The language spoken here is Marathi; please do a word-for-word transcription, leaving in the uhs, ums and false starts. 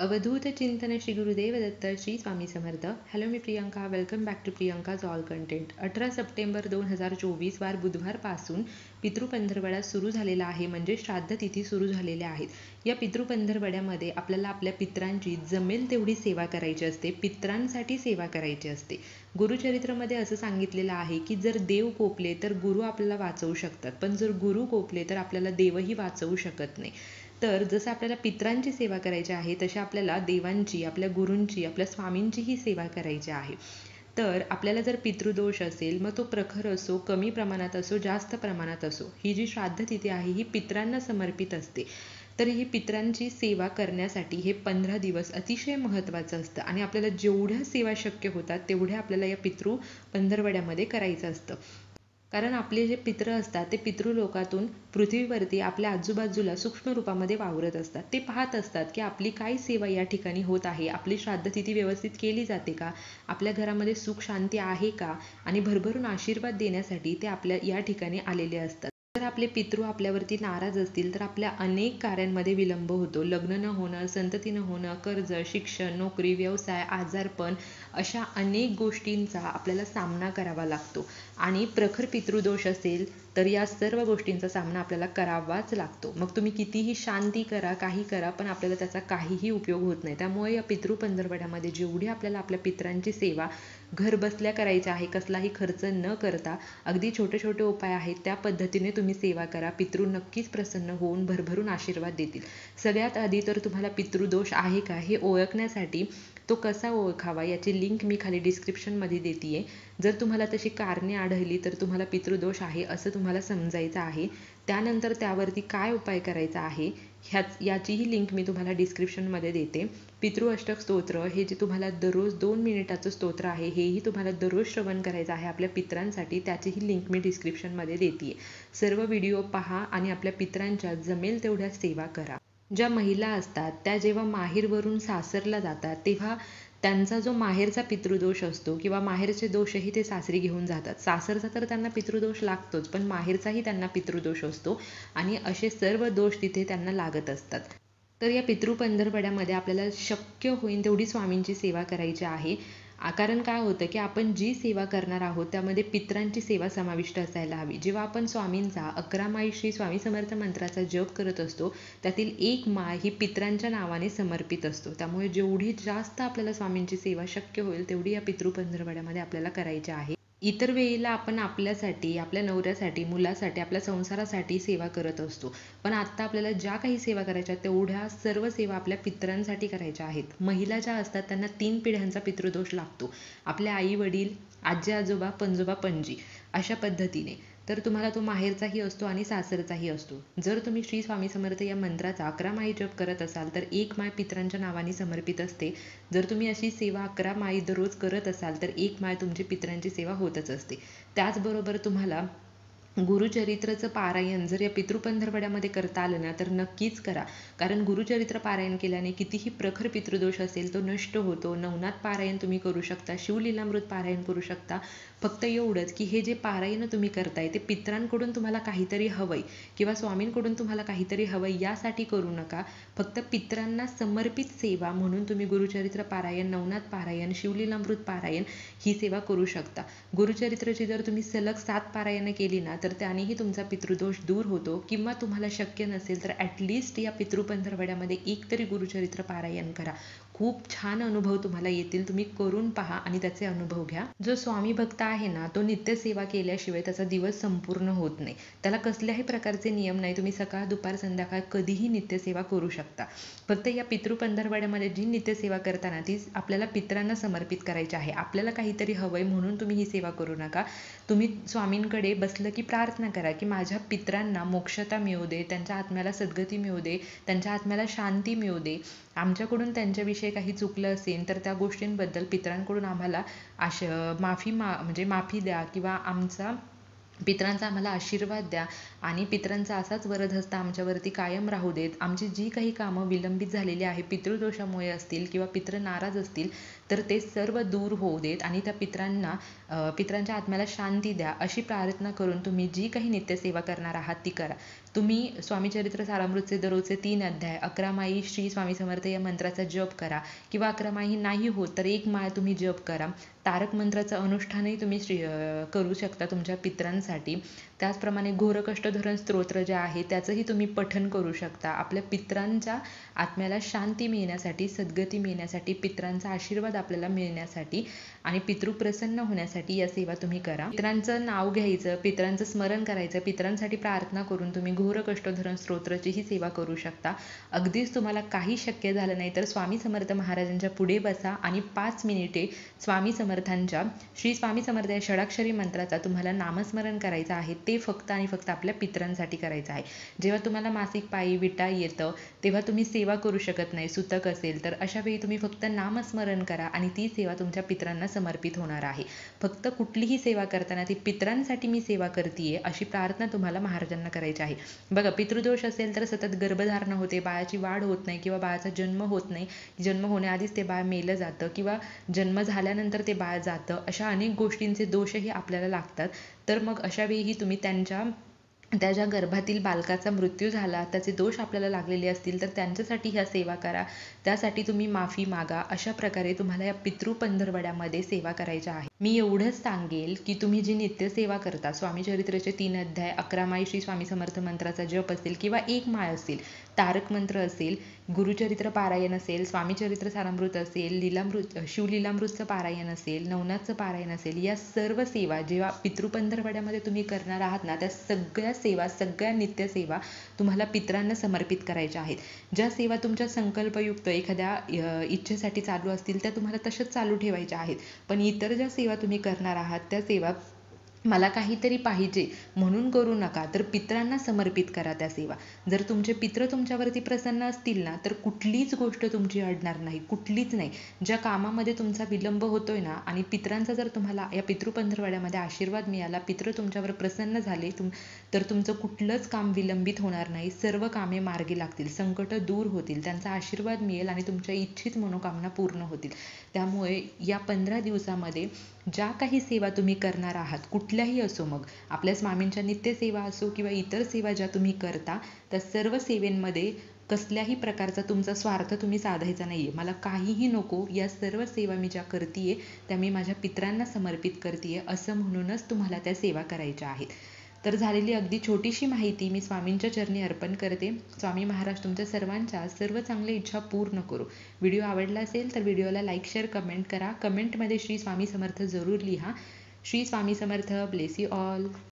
अवधूत चिंतन श्री गुरुदेव दत्त श्री स्वामी समर्थ. हॅलो, मी Priyanka. Welcome back to Priyanka's all content. अठरा सप्टेंबर दोन हजार चोवीस वार बुधवारपासून पितृपंधरवडा सुरू झालेला आहे, म्हणजे श्राद्ध तिथी सुरू झालेल्या आहेत. या पितृपंधरवड्यामध्ये आपल्याला आपल्या पित्रांची जमेल तेवढी सेवा करायची असते, पित्रांसाठी सेवा करायची असते. गुरुचरित्रमध्ये असं सांगितलेलं आहे की जर देव कोपले तर गुरु आपल्याला वाचवू शकतात, पण जर गुरु कोपले तर आपल्याला देवही वाचवू शकत नाही. तर जसं आपल्याला पित्रांची सेवा करायची आहे, तशी आपल्याला देवांची, आपल्या गुरूंची, आपल्या स्वामींचीही सेवा करायची आहे. तर आपल्याला जर पितृदोष असेल, मग तो प्रखर असो, कमी प्रमाणात असो, जास्त प्रमाणात असो, ही जी श्राद्ध तिथी आहे ही पित्रांना समर्पित असते. तर ही पित्रांची सेवा करण्यासाठी हे पंधरा दिवस अतिशय महत्त्वाचं असतं आणि आपल्याला जेवढ्या सेवा शक्य होतात तेवढ्या आपल्याला या पितृ पंधरवड्यामध्ये करायचं असतं. कारण आपले जे पित्र असतात ते पितृलोकातून पृथ्वीवरती आपल्या आजूबाजूला सूक्ष्म रूपामध्ये वावरत असतात. ते पाहत असतात की आपली काय सेवा या ठिकाणी होत आहे, आपली श्राद्धतिथी व्यवस्थित केली जाते का, आपल्या घरामध्ये सुख शांती आहे का, आणि भरभरून आशीर्वाद देण्यासाठी ते आपल्या या ठिकाणी आलेले असतात. जर आपले पितृ आपल्यावरती नाराज असतील तर आपल्या अनेक कार्यांमध्ये विलंब होतो. लग्न न होणं, संतती न होणं, कर्ज, शिक्षण, नोकरी, व्यवसाय, आजारपण, अशा अनेक गोष्टींचा आपल्याला सामना करावा लागतो. आणि प्रखर पितृदोष असेल तर या सर्व गोष्टींचा सामना आपल्याला करावाच लागतो. मग तुम्ही कितीही शांती करा, काही करा, पण आपल्याला त्याचा काहीही उपयोग होत नाही. त्यामुळे या पितृपंधरवड्यामध्ये जेवढी आपल्याला आपल्या पित्रांची सेवा घर बसल्या करायची आहे, कसलाही खर्च न करता, अगदी छोटे छोटे उपाय आहेत त्या पद्धतीने तुम्ही सेवा करा. पितृ नक्कीच प्रसन्न होऊन भरभरून आशीर्वाद देतील. सगळ्यात आधी तर तुम्हाला पितृदोष आहे का हे ओळखण्यासाठी तो कसा ओळखावा याची लिंक मी खाली डिस्क्रिप्शनमध्ये देते. जर तुम्हाला तशी कारणे आढळली तर तुम्हाला पितृदोष आहे असं तुम्हाला समजायचं आहे. त्यानंतर त्यावरती काय उपाय करायचा आहे ह्याच याचीही लिंक मी तुम्हाला डिस्क्रिप्शनमध्ये देते. पितृ अष्टक स्तोत्र हे जे तुम्हाला दररोज दोन मिनिटाचं स्तोत्र आहे, हेही तुम्हाला दररोज श्रवण करायचं आहे आपल्या पित्रांसाठी. त्याचीही लिंक मी डिस्क्रिप्शनमध्ये देते. सर्व व्हिडिओ पहा आणि आपल्या पित्रांच्या जमेल तेवढ्या सेवा करा. ज्या महिला असतात त्या जेव्हा माहेरवरून सासरला जातात तेव्हा त्यांचा जो माहेरचा पितृदोष असतो किंवा माहेरचे दोषही ते सासरी घेऊन जातात. सासरचा तर त्यांना पितृदोष लागतोच, पण माहेरचाही त्यांना पितृदोष असतो आणि असे सर्व दोष तिथे त्यांना लागत असतात. तर या पितृपंधरवड्यामध्ये आपल्याला शक्य होईल तेवढी स्वामींची सेवा करायची आहे. कारण काय होतं की आपण जी सेवा करणार आहोत त्यामध्ये पित्रांची सेवा समाविष्ट असायला हवी. जेव्हा आपण स्वामींचा अकरा माळी श्री स्वामी समर्थ मंत्राचा जप करत असतो, त्यातील एक माळ ही पित्रांच्या नावाने समर्पित असतो. त्यामुळे जेवढी जास्त आपल्याला स्वामींची सेवा शक्य होईल तेवढी या पितृपंधरवड्यामध्ये आपल्याला करायची आहे. इतर वेळेला आपण आपल्यासाठी, आपल्या नवऱ्यासाठी, मुलासाठी, आपल्या संसारासाठी सेवा करत असतो, पण आत्ता आपल्याला ज्या काही सेवा करायच्या तेवढ्या सर्व सेवा आपल्या पित्रांसाठी करायच्या आहेत. महिला ज्या असतात त्यांना तीन पिढ्यांचा पितृदोष लागतो. आपल्या आई वडील, आजी आजोबा, पणजोबा पणजी, अशा पद्धतीने. तर तुम्हाला तो माहेरचाही असतो आणि सासरचाही असतो. जर तुम्ही श्री स्वामी समर्थ या मंत्राचा अकरा माळी जप करत असाल तर एक माळ पित्रांच्या नावाने समर्पित असते. जर तुम्ही अशी सेवा अकरा माळी दररोज करत असाल तर एक माळ तुमची पित्रांची सेवा होतच असते. त्याचबरोबर तुम्हाला गुरुचरित्रचं पारायण जर या पितृपंधरवड्यामध्ये करता आलं ना तर नक्कीच करा. कारण गुरुचरित्र पारायण केल्याने कितीही प्रखर पितृदोष असेल तो नष्ट होतो. नवनाथ पारायण तुम्ही करू शकता, शिवलीलामृत पारायण करू शकता. फक्त एवढंच की हे जे पारायण तुम्ही करताय ते पित्रांकडून तुम्हाला काहीतरी हवंय किंवा स्वामींकडून तुम्हाला काहीतरी हवंय यासाठी करू नका. फक्त पित्रांना समर्पित सेवा म्हणून तुम्ही गुरुचरित्र पारायण, नवनाथ पारायण, शिवलीलामृत पारायण ही सेवा करू शकता. गुरुचरित्रची जर तुम्ही सलग सात पारायणं केली ना तर त्यानेही तुमचा पितृदोष दूर होतो. किंवा तुम्हाला शक्य नसेल तर ॲटलिस्ट या पितृपंधरवड्यामध्ये एक तरी गुरुचरित्र पारायण करा. खूप छान अनुभव तुम्हाला येतील. तुम्ही करून पहा आणि त्याचे अनुभव घ्या. जो स्वामी भक्त आहे ना तो नित्यसेवा केल्याशिवाय त्याचा दिवस संपूर्ण होत नाही. त्याला कसल्याही प्रकारचे नियम नाही. तुम्ही सकाळ, दुपार, संध्याकाळ कधीही नित्यसेवा करू शकता. फक्त या पितृपंधरवड्यामध्ये जी नित्यसेवा करताना ती आपल्याला पित्रांना समर्पित करायची आहे. आपल्याला काहीतरी हवंय म्हणून तुम्ही ही सेवा करू नका. तुम्ही स्वामींकडे बसलं की प्रार्थना करा की माझ्या पित्रांना मोक्षता मिळू दे, त्यांच्या आत्म्याला सद्गती मिळू दे, त्यांच्या आत्म्याला शांती मिळू दे. आमच्याकडून त्यांच्याविषयी काही चुकलं असेल तर त्या गोष्टींबद्दल पित्रांकडून आम्हाला आश माफी मा म्हणजे माफी द्या किंवा आमचा पित्रांचा आम्हाला आशीर्वाद द्या आणि पित्रांचा असाच वरदहस्त आमच्यावरती कायम राहू देत. आमची जी काही कामं विलंबित झालेली आहे पितृदोषामुळे असतील किंवा पित्र नाराज असतील तर ते सर्व दूर होऊ देत आणि त्या पित्रांना पित्रांच्या आत्म्याला शांती द्या अशी प्रार्थना करून तुम्ही जी काही नित्यसेवा करणार आहात ती करा. तुम्ही स्वामी चरित्र सारामृतचे दररोजचे तीन अध्याय, अकरा माळी श्री स्वामी समर्थ या मंत्राचा जप करा किंवा अकरा माळी नाही होत तर एक माळ तुम्ही जप करा. तारक मंत्राचं अनुष्ठानही तुम्ही श्री करू शकता तुमच्या पितरांसाठी. त्याचप्रमाणे घोरकष्टधरण स्तोत्र जे आहे त्याचंही तुम्ही पठण करू शकता. आपल्या पितरांच्या आत्म्याला शांती मिळण्यासाठी, सद्गती मिळण्यासाठी, पितरांचा आशीर्वाद आपल्याला मिळण्यासाठी आणि पितृ प्रसन्न होण्यासाठी या सेवा तुम्ही करा. पितरांचं नाव घ्यायचं, पितरांचं स्मरण करायचं, पितरांसाठी प्रार्थना करून तुम्ही घोरकष्टधरण स्तोत्राची ही सेवा करू शकता. अगदीच तुम्हाला काही शक्य झालं नाही तर स्वामी समर्थ महाराजांच्या पुढे बसा आणि पाच मिनिटे स्वामी समर्थांच्या श्री स्वामी समर्थ या षडाक्षरी मंत्राचा तुम्हाला नामस्मरण करायचं आहे. ते फक्त आणि फक्त आपल्या पितरांसाठी करायचं आहे. जेव्हा तुम्हाला मासिक पाळी विटा येतं तेव्हा तुम्ही सेवा करू शकत नाही, सुतक असेल तर अशा वेळी तुम्ही फक्त नामस्मरण करा आणि ती सेवा तुमच्या पितरांना समर्पित होणार आहे. फक्त कुठलीही सेवा करताना ती पितरांसाठी मी सेवा करतेय अशी प्रार्थना तुम्हाला महाराजांना करायची आहे. बघा, पितृदोष असेल तर सतत गर्भधारणा होते, बाळाची वाढ होत नाही किंवा बाळाचा जन्म होत नाही, जन्म होण्याआधीच ते बाळ मेलं जातं किंवा जन्म झाल्यानंतर ते बाळ जातं, अशा अनेक गोष्टींचे दोषही आपल्याला लागतात. तर मग अशा वेळी तुम्ही त्यांच्या त्या ज्या गर्भातील बालकाचा मृत्यू झाला, त्याचे दोष आपल्याला लागलेले असतील तर त्यांच्यासाठी ह्या सेवा करा. त्यासाठी तुम्ही माफी मागा. अशा प्रकारे तुम्हाला या पितृ पंधरवड्यामध्ये सेवा करायच्या आहे. मी एवढंच सांगेल की तुम्ही जी नित्यसेवा करता, स्वामी चरित्राचे तीन अध्याय, अकरा माळी श्री स्वामी समर्थ मंत्राचा जप असेल किंवा एक माळ असेल, तारक मंत्र असेल, गुरुचरित्र पारायण असेल, स्वामी चरित्र सारामृत असेल, लीलामृत शिवलीलामृतचं पारायण असेल, नवनाथचं पारायण असेल, या सर्व सेवा जेव्हा पितृ पंधरवड्यामध्ये तुम्ही करणार आहात ना, त्या सगळ्या सेवा, सगळ्या नित्यसेवा तुम्हाला पितरांना समर्पित करायच्या आहेत. ज्या सेवा तुमच्या संकल्पयुक्त एखाद्या इच्छेसाठी चालू असतील त्या तुम्हाला तशाच चालू ठेवायच्या आहेत. पण इतर ज्या सेवा तुम्ही करणार आहात त्या सेवा मला काहीतरी पाहिजे म्हणून करू नका, तर पितरांना समर्पित करा त्या सेवा. जर तुमचे पित्र तुमच्यावरती प्रसन्न असतील ना तर कुठलीच गोष्ट तुमची अडणार नाही, कुठलीच नाही. ज्या कामामध्ये तुमचा विलंब होतोय ना आणि पितरांचा जर तुम्हाला या पितृ पंधरवड्यामध्ये आशीर्वाद मिळाला, पित्र तुमच्यावर प्रसन्न झाले तुम तर तुमचं कुठलंच काम विलंबित होणार नाही. सर्व कामे मार्गी लागतील, संकट दूर होतील, त्यांचा आशीर्वाद मिळेल आणि तुमच्या इच्छित मनोकामना पूर्ण होतील. त्यामुळे या पंधरा दिवसामध्ये ज्या काही सेवा तुम्ही करणार आहात, कुठल्याही असो, मग आपल्या स्वामींच्या नित्यसेवा असो किंवा इतर सेवा ज्या तुम्ही करता, त्या सर्व सेवेंमध्ये कसल्याही प्रकारचा तुमचा स्वार्थ तुम्ही साधायचा नाहीये. मला काहीही नको, या सर्व सेवा मी ज्या करतेय त्या मी माझ्या पितरांना समर्पित करतेय असं म्हणूनच तुम्हाला त्या सेवा करायच्या आहेत. तर झालेली अगदी छोटीशी माहिती मी स्वामींच्या चरणी अर्पण करते. स्वामी महाराज तुमच्या सर्वांच्या सर्व चांगल्या इच्छा पूर्ण करू. व्हिडिओ आवडला असेल तर व्हिडिओला लाईक, शेअर, कमेंट करा. कमेंटमध्ये श्री स्वामी समर्थ जरूर लिहा. Shri Swami Samarth. Bless you all.